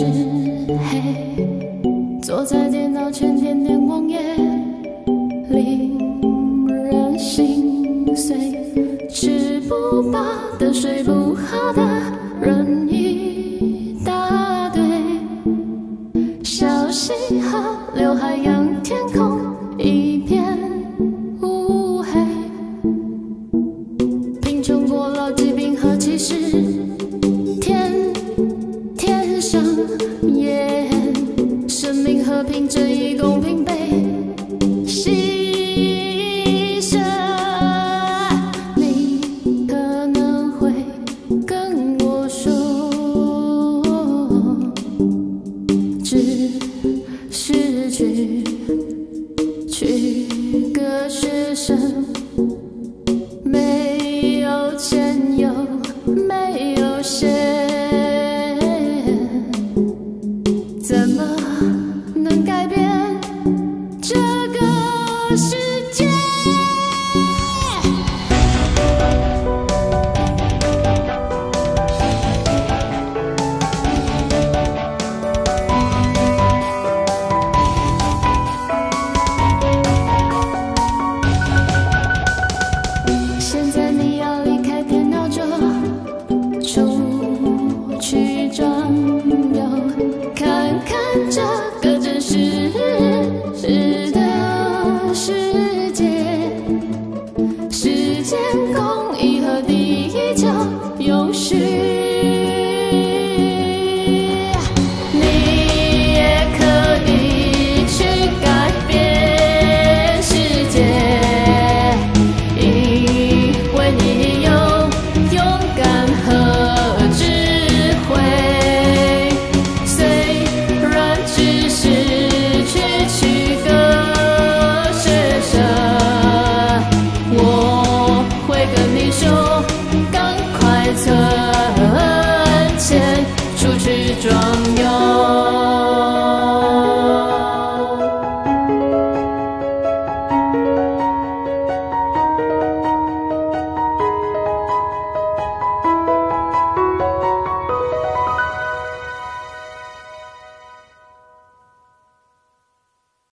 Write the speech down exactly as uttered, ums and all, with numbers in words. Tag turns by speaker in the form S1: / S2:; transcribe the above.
S1: 是黑，坐在电脑前点点网页，令人心碎。吃不饱的，睡不好的人一大堆。消息好，刘海洋天空一片乌黑。贫穷过劳、疾病和歧视，天天上演。生命和平、正义、公平被牺牲。你可能会跟我说，只是去去个学生，没有钱又没有闲，怎么能改变这个世界？现在你要离开电脑桌，出去